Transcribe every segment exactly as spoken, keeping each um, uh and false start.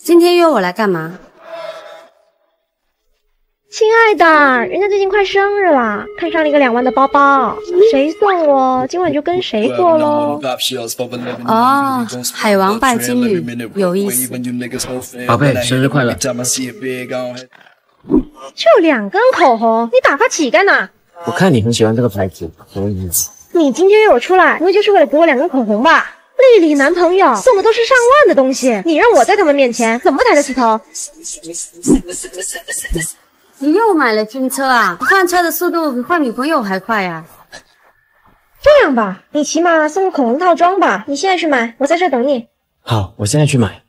今天约我来干嘛？ 亲爱的，人家最近快生日了，看上了一个两万的包包，谁送我，今晚就跟谁过喽。 哦，海王拜金女，有意思。 宝贝，生日快乐！ 就两根口红，你打发乞丐呢？ 我看你很喜欢这个牌子，很有意思。 你今天约我出来，不会就是为了给我两根口红吧？丽丽男朋友送的都是上万的东西，你让我在他们面前怎么抬得起头？ 你又买了新车啊？换车的速度比换女朋友还快呀、啊！ 这样吧，你起码送个口红套装吧。你现在去买，我在这等你。 好，我现在去买。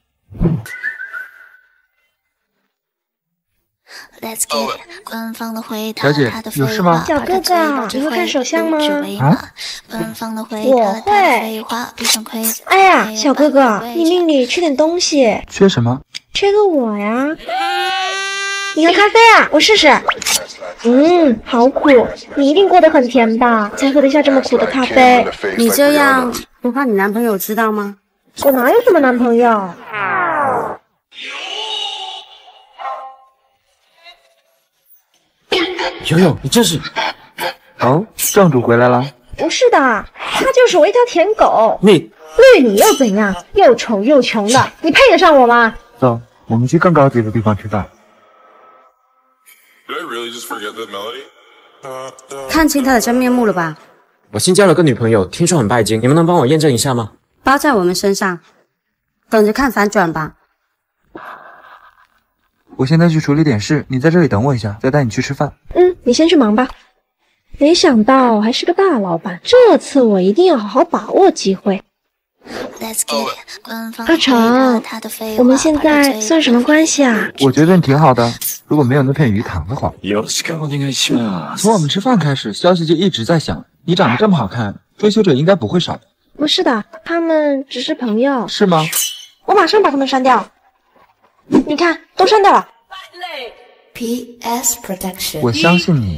小姐，有事吗？ 小哥哥，你会看手相吗？ 啊？ 我会。哎呀，小哥哥，你命里缺点东西。 缺什么？ 缺个我呀。你喝咖啡啊？我试试。嗯，好苦，你一定过得很甜吧，才喝得下这么苦的咖啡。 你这样不怕你男朋友知道吗？ 我哪有什么男朋友？ 游泳，你这是？ 哦，正主回来了。 不是的，他就是我一条舔狗。 你绿你又怎样？又丑又穷的，你配得上我吗？ 走，我们去更高级的地方吃饭。 看清他的真面目了吧？ 我新交了个女朋友，听说很拜金，你们能帮我验证一下吗？ 包在我们身上，等着看反转吧。 我现在去处理点事，你在这里等我一下，再带你去吃饭。 嗯，你先去忙吧。没想到还是个大老板，这次我一定要好好把握机会。阿成，我们现在算什么关系啊？ 我觉得你挺好的，如果没有那片鱼塘的话。从我们吃饭开始，消息就一直在响，你长得这么好看，追求者应该不会少的。 不是的，他们只是朋友。 是吗？ 我马上把他们删掉。你看，都删掉了。 P S Production。 我相信你。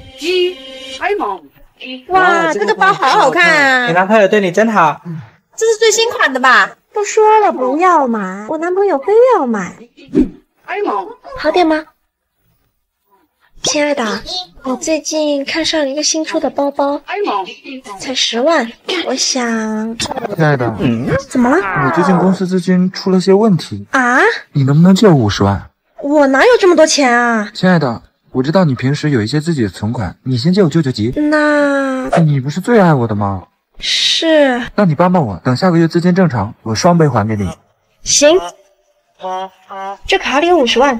哇，这个包好好看啊！ 你男朋友对你真好。 这是最新款的吧？都说了不要买，我男朋友非要买。好点吗？亲爱的，我最近看上了一个新出的包包，才十万，我想…… 亲爱的， 嗯，怎么了？ 我最近公司资金出了些问题啊， 你能不能借我五十万？ 我哪有这么多钱啊？ 亲爱的，我知道你平时有一些自己的存款，你先借我救救急。 那你不是最爱我的吗？ 是。 那你帮帮我，等下个月资金正常，我双倍还给你。 行，这卡里有五十万。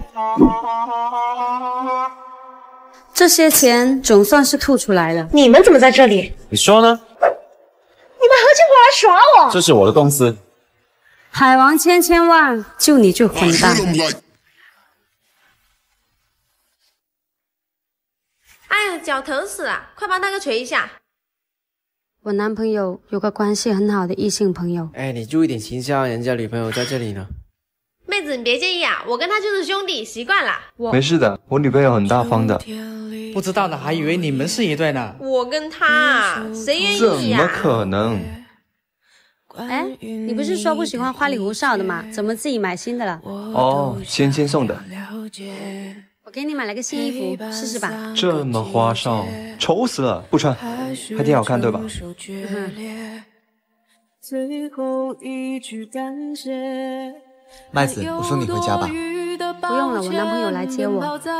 这些钱总算是吐出来了。 你们怎么在这里？ 你说呢？ 你们合起伙来耍我？ 这是我的公司。 海王千千万，就你最混蛋。 哎呀，脚疼死了，快帮大哥捶一下。 我男朋友有个关系很好的异性朋友。 哎，你注意点形象，人家女朋友在这里呢。 妹子，你别介意啊，我跟他就是兄弟，习惯了。我没事的，我女朋友很大方的。 不知道的还以为你们是一对呢。 我跟他，谁愿意呀、啊？ 怎么可能？ 哎，你不是说不喜欢花里胡哨的吗？怎么自己买新的了？ 哦，芊芊送的。 我给你买了个新衣服，试试吧。 这么花哨，丑死了，不穿，还挺好看，对吧？ 麦子，我送你回家吧。 不用了，我男朋友来接我。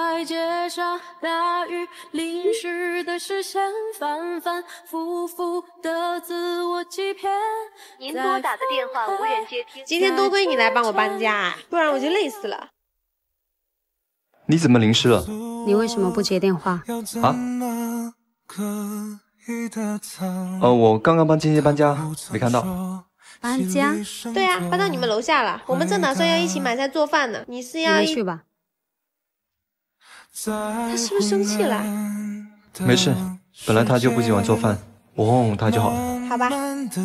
您拨打的电话无人接听。 今天多亏你来帮我搬家，不然我就累死了。 你怎么淋湿了？ 你为什么不接电话？ 啊？哦，我刚刚帮芊芊搬家，没看到。 搬家？ 对啊，搬到你们楼下了。我们正打算要一起买菜做饭呢。你是要一去吧？ 他是不是生气了？ 没事，本来他就不喜欢做饭，我哄哄他就好了。 好吧。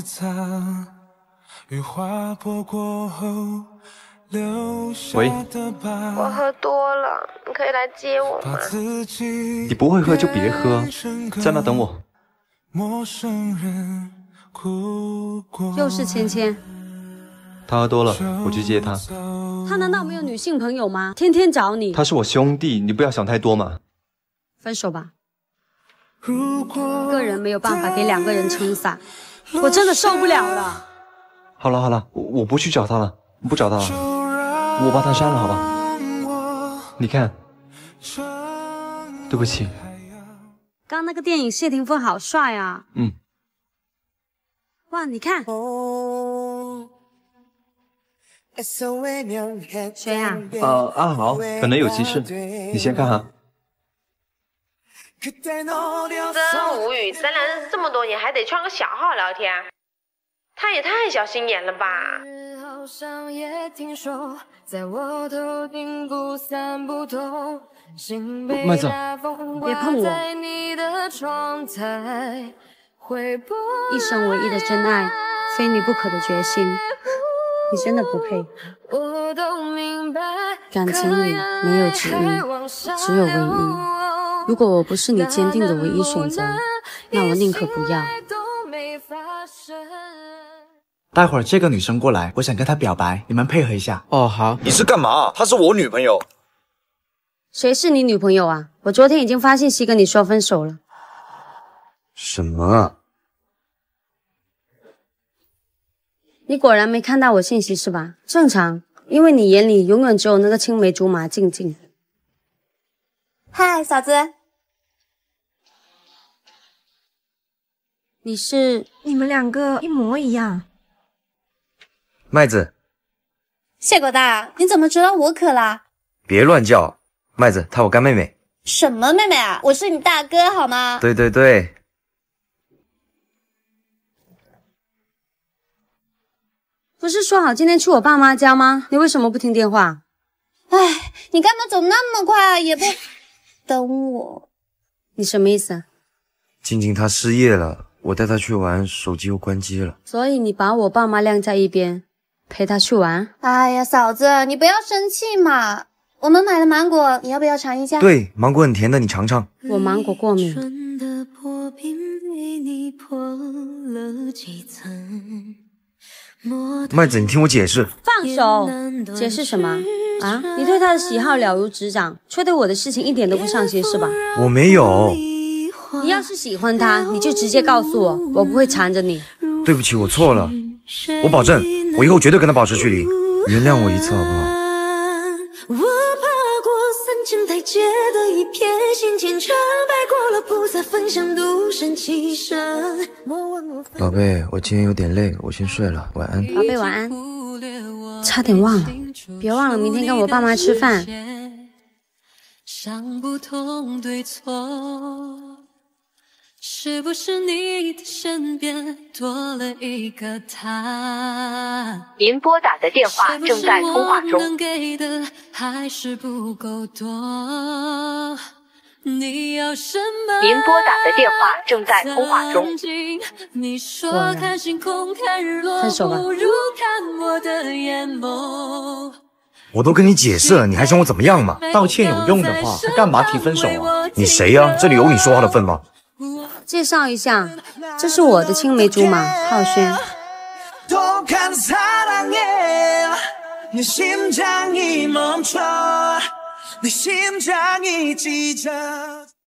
喂， 我喝多了，你可以来接我吗？ 你不会喝就别喝，在那等我。 又是芊芊， 他喝多了，我去接他。 他难道没有女性朋友吗？天天找你。 他是我兄弟，你不要想太多嘛。 分手吧。一个人没有办法给两个人撑伞，我真的受不了了。 好了好了，我我不去找他了，不找他了，我把他删了，好吧？你看，对不起。 刚那个电影谢霆锋好帅啊！ 嗯。 哇，你看。谁呀、啊？ 呃，阿豪，可能有急事，你先看哈。 真无语，咱俩认识这么多年，还得穿个小号聊天，他也太小心眼了吧！ 麦子， 别碰我！一生唯一的真爱，非你不可的决心，你真的不配。感情里没有只一，只有唯一。如果我不是你坚定的唯一选择，那我宁可不要。 待会儿这个女生过来，我想跟她表白，你们配合一下。 哦，好。 你是干嘛？她是我女朋友。 谁是你女朋友啊？我昨天已经发信息跟你说分手了。 什么啊？ 你果然没看到我信息是吧？正常，因为你眼里永远只有那个青梅竹马静静。 嗨，嫂子。 你是？ 你们两个一模一样。 麦子， 谢狗大，你怎么知道我可啦？ 别乱叫，麦子，她我干妹妹。 什么妹妹啊？我是你大哥好吗？ 对对对。 不是说好今天去我爸妈家吗？你为什么不听电话？ 哎，你干嘛走那么快啊？也不等我。 你什么意思？ 静静她失业了，我带她去玩，手机又关机了。 所以你把我爸妈晾在一边，陪她去玩？ 哎呀，嫂子，你不要生气嘛。我们买了芒果，你要不要尝一下？ 对，芒果很甜的，你尝尝。 我芒果过敏。 麦子，你听我解释。 放手！解释什么？啊？你对他的喜好了如指掌，却对我的事情一点都不上心是吧？ 我没有。 你要是喜欢他，你就直接告诉我，我不会缠着你。 对不起，我错了，我保证，我以后绝对跟他保持距离。原谅我一次好不好？ 我爬过三千台阶的一片心千丈，拜过了菩萨分享独善其身。 宝贝，我今天有点累，我先睡了，晚安。 宝贝，晚安。差点忘了，别忘了明天跟我爸妈吃饭。 想不通对错，是不是你的身边多了一个他？ 您拨打的电话正在通话中。 能给的还是不够多。你要什么？ 您拨打的电话正在通话中。 你说看星空看日落， 分手吧。 不如看我的眼眸。 我都跟你解释了，你还想我怎么样嘛？ 道歉有用的话，他干嘛提分手啊？ 你谁呀、啊？这里有你说话的份吗？ 介绍一下，这是我的青梅竹马浩轩。내 심장이 멈춰 내 심장이 찢어